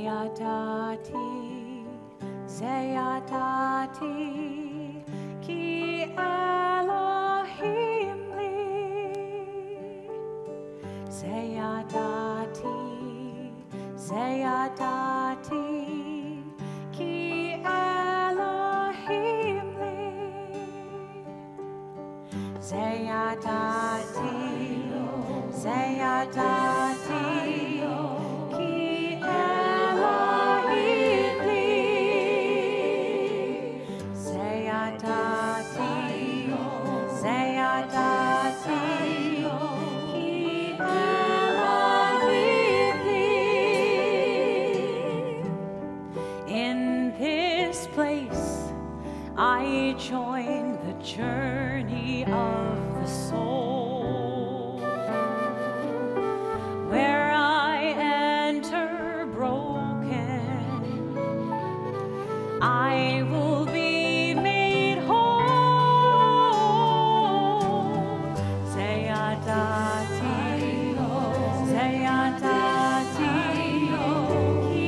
Yadati, Yadati, ki Elohim li. Yadati, Yadati, ki Elohim li. Yadati, Yadati, ki Elohim li. Yadati, Yadati, ki Elohim li. In this place I join the journey of the soul, where I enter broken, I will be made whole. Yadati, Yadati, ki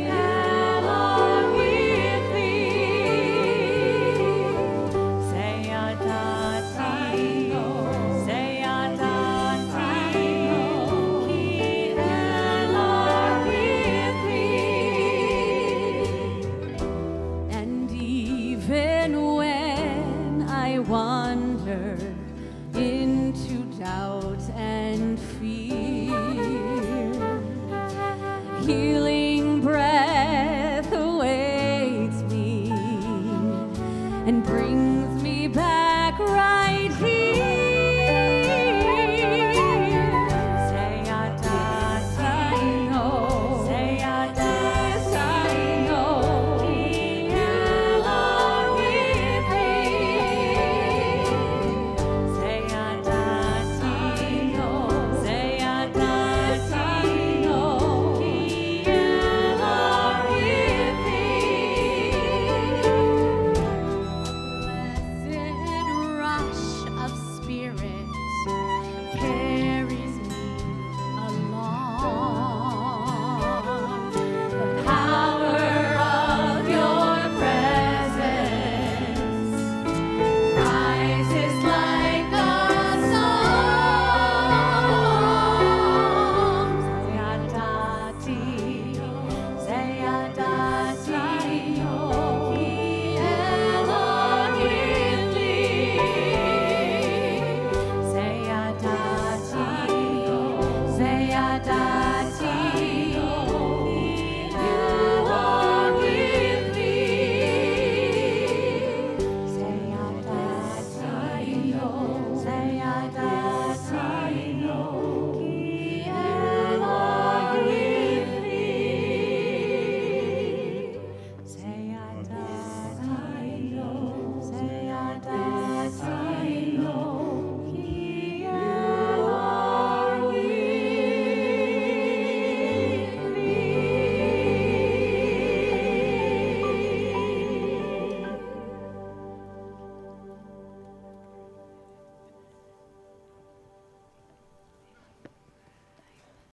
Elohim li. Yadati, Yadati, ki Elohim li. And even when I wander into doubt and fear, healing breath awaits me and brings me back